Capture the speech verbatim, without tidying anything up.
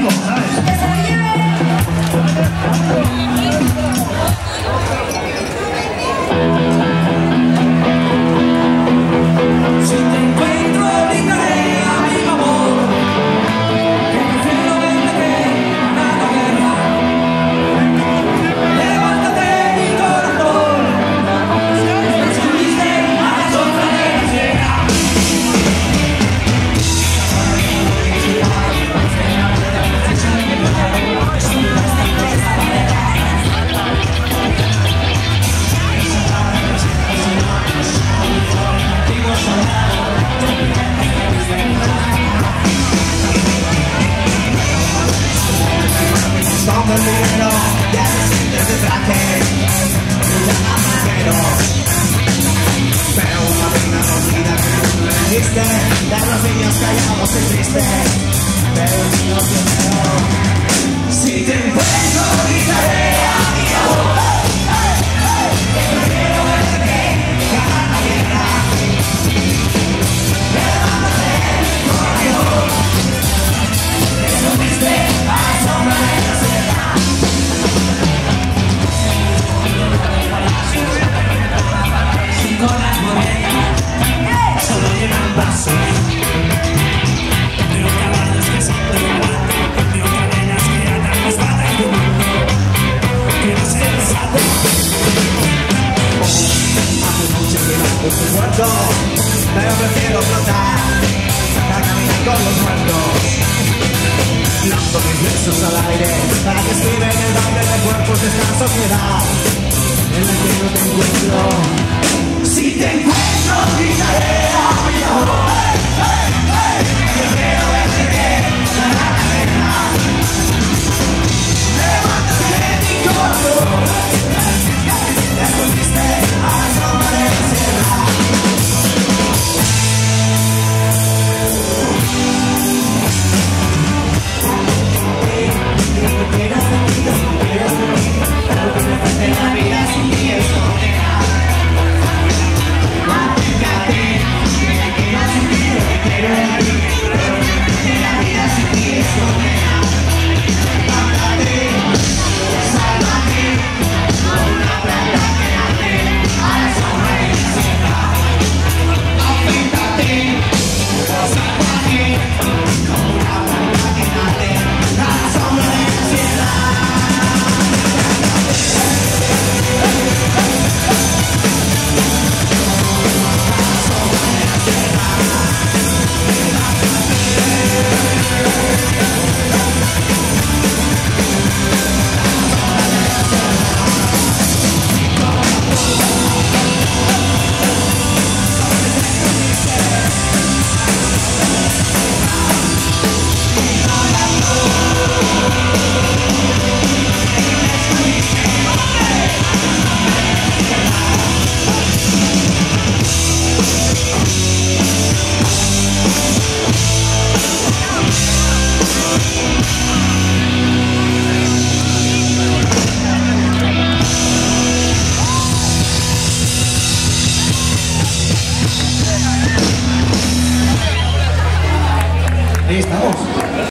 Pero una pena olvida que tú me dijiste, de los niños callamos y triste, pero el niño primero. Si te encuentro gritaré a mi amor, que prefiero verte que ganar la guerra. Levántate mi corazón, te subiste a la sombra de la sierra. Con las botellas solo llenan vasos. Veo caballos que son de guante, veo cadenas que atan las patas del mundo. Quiero ser santo. Hace mucho que no estoy muerto, pero prefiero flotar a caminar con los muertos. Lanzo mis besos al aire para que escriben el baile de cuerpos de esta sociedad en la que no te encuentro. Si te encuentro, gritaré a mi amor.